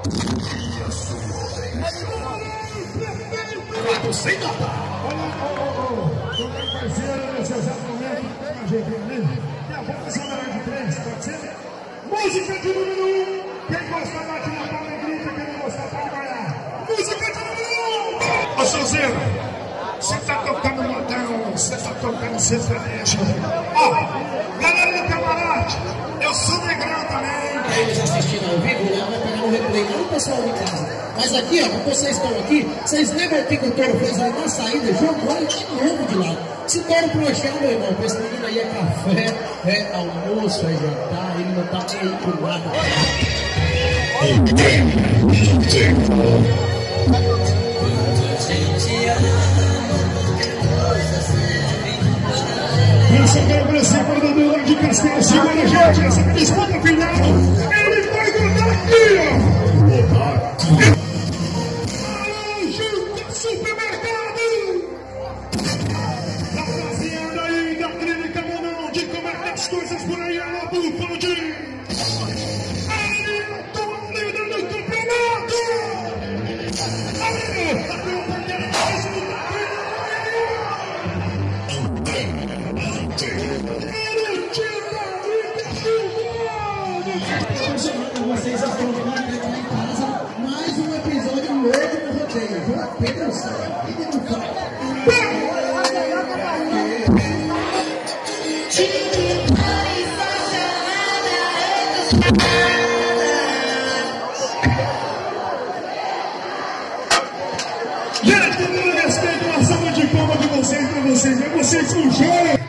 Sem nota. Olha, parceiro, nesse exato momento, com a gente ali, tem a boca sonora de 3, pode ser? Música de número 1. Quem gosta bate na palma e grita, quem não gosta pode ganhar. Música de número 1. Ô, Sozinho, você tá tocando modão, você tá tocando sertanejo. Ó, galera do camarote, eu sou negrão também. Pra eles assistindo ao vivo, lá vai pegar um replay, não o pessoal de casa. Mas aqui, ó, como vocês estão aqui, vocês lembram que o touro fez ali na saída, jogou ele de novo de lado. Se touro prochar, meu irmão, pra esse menino aí é café, é almoço, é jantar, ele não tá nem aí por nada. Essa cobrança para o durante Castelo, segura, gente, essa disputa final, ele vai botar aqui, ó. Supermercado! Rapaziada aí da clínica Monão, de como é que as coisas por aí, ela do Paldinho. Aí, eu tô líder do campeonato! Aí, acompanhando mais um Vocês estão vendo aqui em casa mais um episódio novo do Rodeio. Pedro gente, com todo respeito, uma salva de palmas de vocês pra vocês. É vocês com jogo.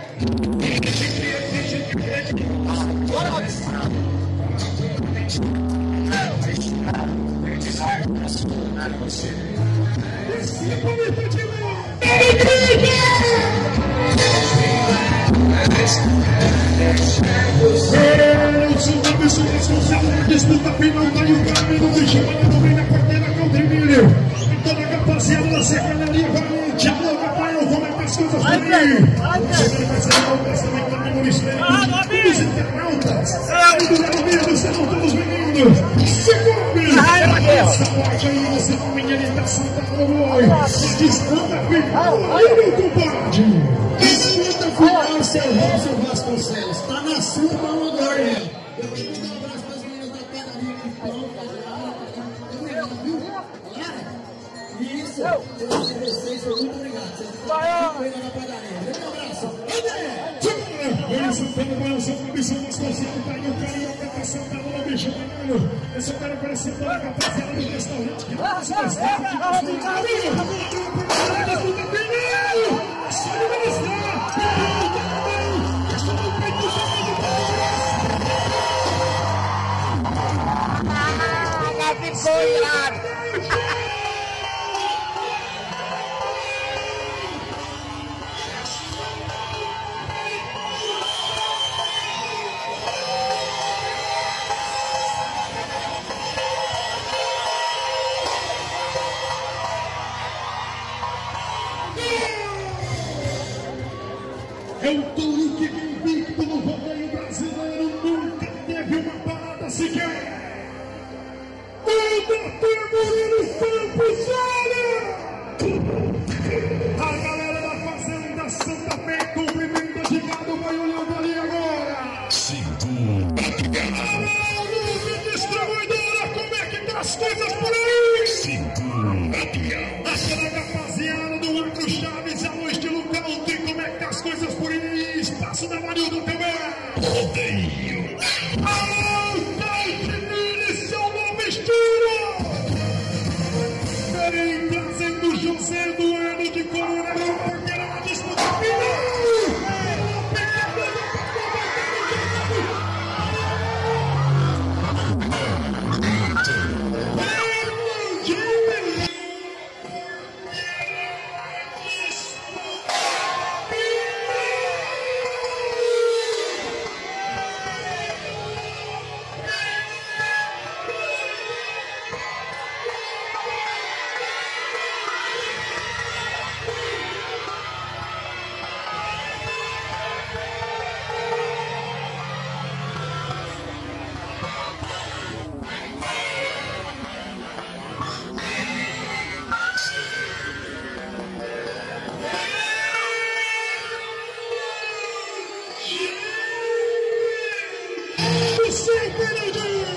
Disputa final, tá aí o caminho do chamado também na porteira contra o milho. Toda a capacidade da secretaria valente. Alô, papai, como é que as coisas por aí? Você vai ser uma peça também que tá no mistério. Os internautas, aí do lado mesmo, serão todos meninos. Segundo, essa parte aí, você com meninização da Rodeio. Disputa final, aí meu compadre. Disputa final, seu Vasconcelos. Tá na sua mão agora, né? Eu quero mandar um abraço para as meninas da padaria que estão fazendo, viu? Olha, isso, eu amo vocês, muito obrigado. Vocês estão aqui na padaria. Um abraço. Olha, Santana, balançou com a missão das coisas, tá aí o carioca, tá sentado no bicho banhando. Esse cara parece que tá na rapaziada do restaurante, que não se gostava de cozinhar. Sai do ministério! Ficou irado. É um touro que invicto no rodeio brasileiro, nunca teve uma parada sequer. A galera da Fazenda Santa Fé cumprimenta de gado, vai olhando ali agora. Alô, distribuidora, como é que tá as coisas por aí? Aquela rapaziada do Arco Chaves, alô, estilo country, como é que tá as coisas por aí? Espaço da Marilda também. Rodeio. Alô, Country Mini, seu novo estilo. os 5 minutinhos.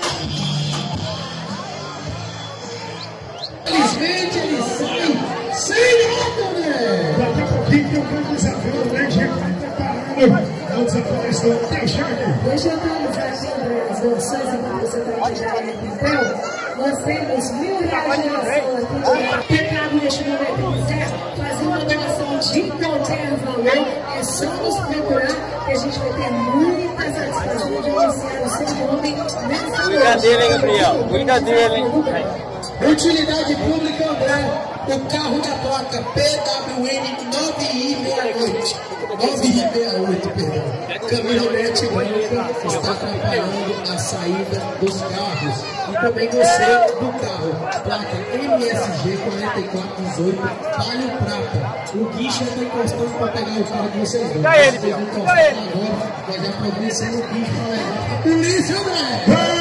Infelizmente ele sai sem nada, né? Daqui a pouquinho tem um grande desafio, né, gente? Preparando. Vamos atualizar. Deixa aqui. Deixa eu atualizar aqui, André, as doações enquanto você trabalhar aí no papel. Nós temos R$1.000 de doação aqui. Pecado neste momento. Quiser fazer uma doação de qualquer valor, é só nos procurar que a gente vai ter muita satisfação de iniciar o seu nome nessa noite. Brincadeira, hein, Gabriel? Brincadeira, hein? Utilidade pública, André. O carro da placa PWN 9I68. 9I68, perdão. Caminhonete branca está atrapalhando a saída dos carros. E também você do carro. Placa MSG 4418, Palio Prata. O guicho está encostando para pegar o carro de vocês dois. Fica ele, Vocês Biel. encostar agora, nós já providenciamos o guicho para levar a polícia, André.